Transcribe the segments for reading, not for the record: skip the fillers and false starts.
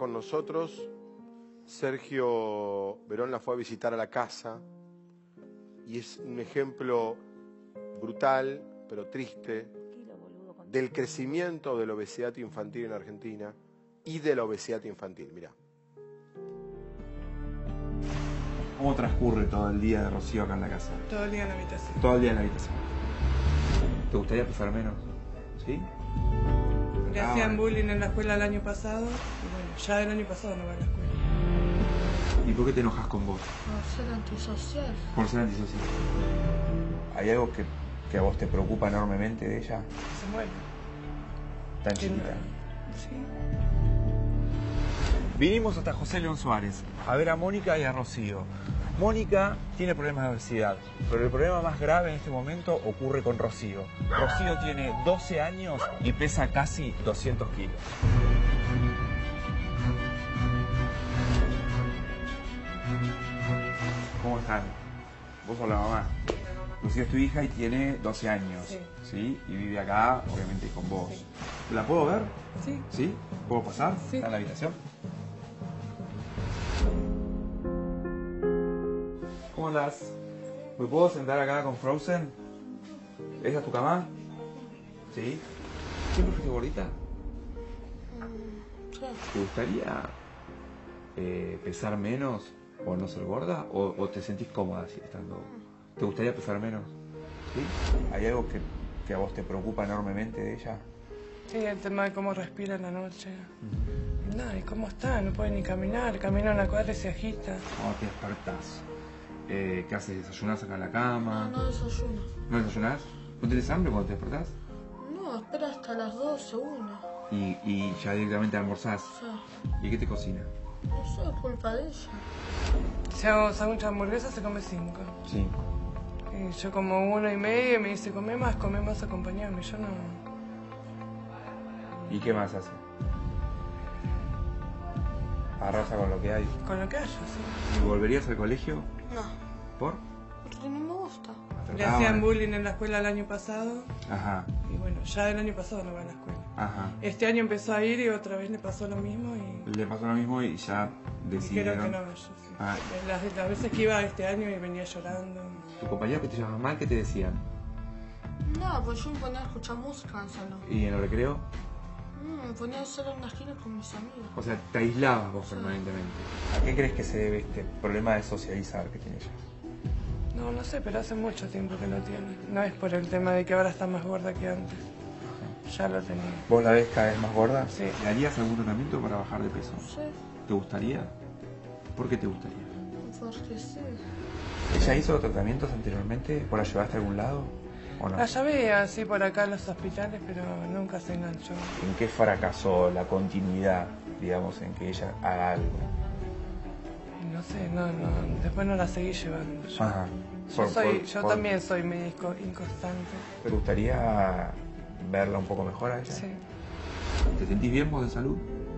con nosotros. Sergio Verón la fue a visitar a la casa y es un ejemplo brutal, pero triste, del crecimiento de la obesidad infantil en Argentina y de la obesidad infantil. Mirá. ¿Cómo transcurre todo el día de Rocío acá en la casa? Todo el día en la habitación. Todo el día en la habitación. ¿Te gustaría pesar menos? ¿Sí? Le hacían bullying en la escuela el año pasado y bueno, ya el año pasado no va a la escuela. ¿Y por qué te enojas con vos? Por ser antisocial. Por ser antisocial. ¿Hay algo que a vos te preocupa enormemente de ella? Se muere. Tan chiquita. Sí. Vinimos hasta José León Suárez a ver a Mónica y a Rocío. Mónica tiene problemas de obesidad, pero el problema más grave en este momento ocurre con Rocío. Rocío tiene 12 años y pesa casi 200 kilos. ¿Cómo están? Vos sos la mamá. Rocío es tu hija y tiene 12 años. Sí. ¿Sí? Y vive acá, obviamente, con vos. Sí. ¿La puedo ver? Sí. ¿Sí? ¿Puedo pasar? Sí. ¿Está en la habitación? ¿Cómo andás? ¿Me puedo sentar acá con Frozen? ¿Esa es tu cama? ¿Sí? ¿Siempre fuiste gordita? Sí. ¿Te gustaría pesar menos o no ser gorda? ¿O te sentís cómoda así estando? ¿Te gustaría pesar menos? ¿Sí? ¿Hay algo que a vos te preocupa enormemente de ella? Sí, el tema de cómo respira en la noche. No, y cómo está, no puede ni caminar, camina una cuadra y se agita. ¿Cómo te despertás? ¿Qué haces? ¿Desayunás acá en la cama? No desayuno. ¿No desayunás? ¿No tenés hambre cuando te despertás? No, espera hasta las 12, 1. Y ya directamente almorzás. Sí. ¿Y qué te cocina? No sé, es culpa de ella. Si hago sándwich de hamburguesa, se come 5. Sí. Y yo como 1,5 y me dice, come más, acompañame. Yo no... ¿Y qué más hace? Arrasa con lo que hay. Con lo que haya, sí. ¿Y volverías al colegio? No, ¿Por? porque no me gusta. Le hacían bullying en la escuela el año pasado Ajá, y bueno, ya el año pasado no va a la escuela. ajá. Este año empezó a ir y otra vez le pasó lo mismo y Le pasó lo mismo y ya creo decidieron... que no vaya. Sí. Ah. Las veces que iba este año y venía llorando. ¿Tu compañero que te llamaban mal, qué te decían? No, pues yo me ponía a escuchar música en el salón. ¿Y en el recreo? Me ponía a hacer una esquina con mis amigos. O sea, te aislabas vos permanentemente. ¿A qué crees que se debe este problema de socializar que tiene ella? No sé, pero hace mucho tiempo que lo tiene. No es por el tema de que ahora está más gorda que antes. Ya lo tenía. ¿Vos la ves cada vez más gorda? Sí. ¿Le harías algún tratamiento para bajar de peso? Sí, ¿Te gustaría? ¿Por qué te gustaría? porque sí. ¿Ella hizo tratamientos anteriormente? ¿Vos la llevaste a algún lado? ¿O no? La llevé así por acá a los hospitales, pero nunca se enganchó. ¿En qué fracasó la continuidad, digamos, en que ella haga algo? No sé, después no la seguí llevando. Yo, Ajá. yo también soy medio inconsistente. ¿Te gustaría verla un poco mejor a ella? Sí. ¿Te sentís bien vos de salud?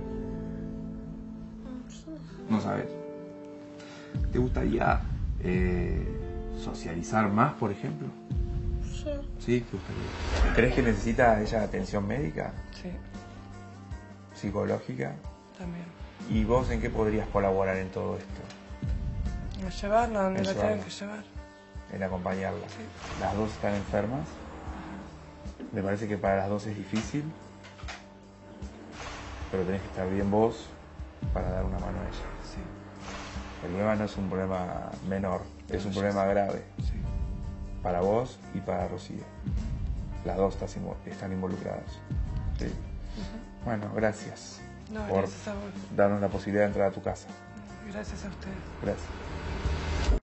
Sí. No sabes. ¿Te gustaría socializar más, por ejemplo? Sí. Sí, te gustaría. ¿Crees que necesita ella atención médica, Sí, psicológica? también. ¿Y vos en qué podrías colaborar en todo esto? A llevarla donde En la llevarla. tengan que llevar. En acompañarla. Sí. Las dos están enfermas. Me parece que para las dos es difícil. Pero tenés que estar bien vos para dar una mano a ella. Sí. El problema no es un problema menor, es un No, problema grave. Sí. Para vos y para Rocío. Las dos están involucradas. ¿Sí? Bueno, gracias No, por gracias a vos. darnos la posibilidad de entrar a tu casa. Gracias a ustedes. Gracias.